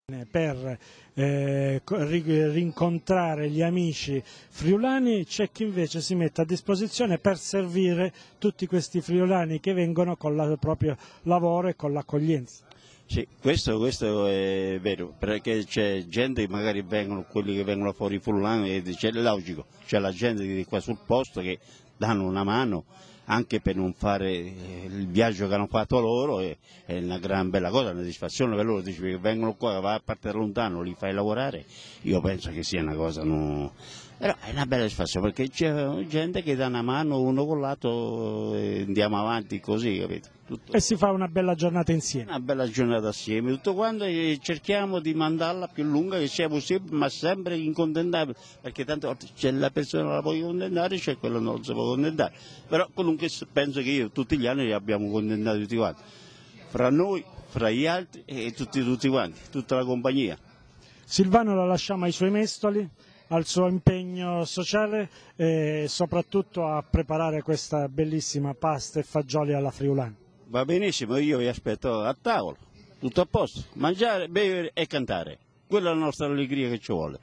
per rincontrare gli amici friulani, c'è chi invece si mette a disposizione per servire tutti questi friulani che vengono con il proprio lavoro e con l'accoglienza. Sì, questo è vero, perché c'è gente che magari quelli che vengono fuori friulani, e c'è logico, c'è la gente di qua sul posto che danno una mano anche per non fare il viaggio che hanno fatto loro, è una gran bella cosa, una soddisfazione per loro, dici che vengono qua, va a parte da lontano, li fai lavorare, io penso che sia una cosa, però è una bella soddisfazione perché c'è gente che dà una mano uno con l'altro e andiamo avanti così, capito? E si fa una bella giornata insieme. Una bella giornata assieme, tutto quanto, e cerchiamo di mandarla più lunga che sia possibile, ma sempre incontentabile, perché tante volte c'è la persona che la puoi contentare, c'è quella che non si può contentare. Però comunque penso che io tutti gli anni li abbiamo contentati tutti quanti, fra noi, fra gli altri e tutti quanti, tutta la compagnia. Silvano la lasciamo ai suoi mestoli, al suo impegno sociale e soprattutto a preparare questa bellissima pasta e fagioli alla friulana. Va benissimo, io vi aspetto a tavola, tutto a posto, mangiare, bere e cantare, quella è la nostra allegria che ci vuole.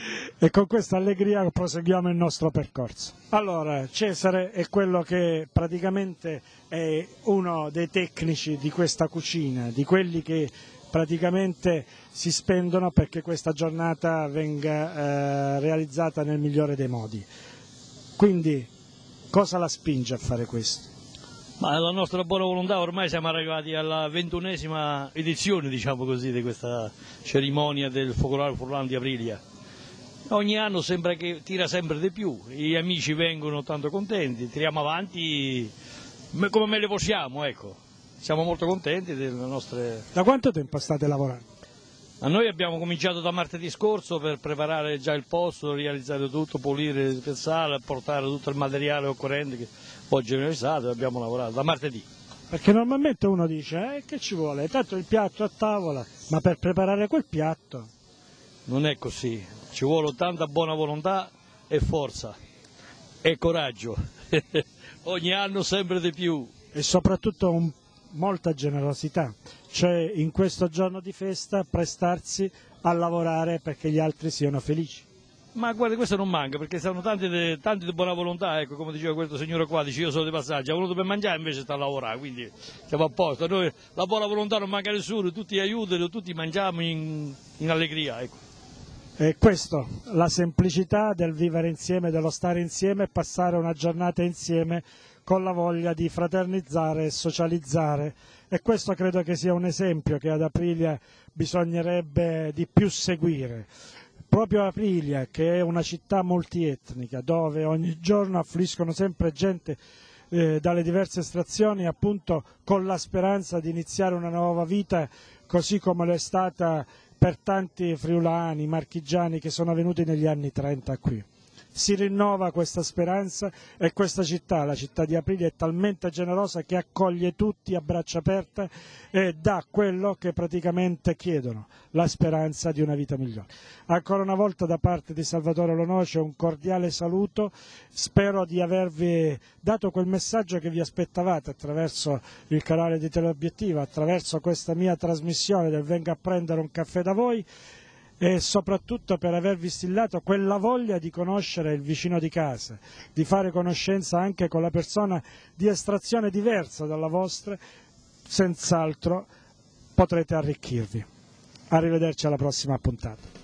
E con questa allegria proseguiamo il nostro percorso. Allora, Cesare è quello che praticamente è uno dei tecnici di questa cucina, di quelli che praticamente si spendono perché questa giornata venga realizzata nel migliore dei modi. Quindi, cosa la spinge a fare questo? Ma la nostra buona volontà, ormai siamo arrivati alla 21esima edizione, diciamo così, di questa cerimonia del focolare friulano di Aprilia. Ogni anno sembra che tira sempre di più, gli amici vengono tanto contenti, tiriamo avanti come meglio possiamo, ecco. Siamo molto contenti delle nostre... Da quanto tempo state lavorando? Noi abbiamo cominciato da martedì scorso per preparare già il posto, realizzare tutto, pulire il piazzale, portare tutto il materiale occorrente che oggi è venerdì, abbiamo lavorato da martedì. Perché normalmente uno dice, che ci vuole? Tanto il piatto a tavola, ma per preparare quel piatto... Non è così, ci vuole tanta buona volontà e forza e coraggio, ogni anno sempre di più. E soprattutto molta generosità, cioè in questo giorno di festa prestarsi a lavorare perché gli altri siano felici. Ma guarda, questo non manca perché sono tanti di buona volontà, ecco, come diceva questo signore qua, dice io sono di passaggio, ha voluto per mangiare invece sta a lavorare, quindi siamo a posto. Noi la buona volontà non manca a nessuno, tutti aiutano, tutti mangiamo in allegria, ecco. E questo, la semplicità del vivere insieme, dello stare insieme e passare una giornata insieme con la voglia di fraternizzare e socializzare, e questo credo che sia un esempio che ad Aprilia bisognerebbe di più seguire. Proprio Aprilia, che è una città multietnica, dove ogni giorno affluiscono sempre gente dalle diverse estrazioni, appunto con la speranza di iniziare una nuova vita, così come lo è stata per tanti friulani, marchigiani che sono venuti negli anni 30 qui. Si rinnova questa speranza e questa città, la città di Aprilia, è talmente generosa che accoglie tutti a braccia aperte e dà quello che praticamente chiedono, la speranza di una vita migliore. Ancora una volta da parte di Salvatore Lonoce un cordiale saluto, spero di avervi dato quel messaggio che vi aspettavate attraverso il canale di Teleobiettivo, attraverso questa mia trasmissione del Venga a prendere un caffè da voi, e soprattutto per avervi stillato quella voglia di conoscere il vicino di casa, di fare conoscenza anche con la persona di estrazione diversa dalla vostra, senz'altro potrete arricchirvi. Arrivederci alla prossima puntata.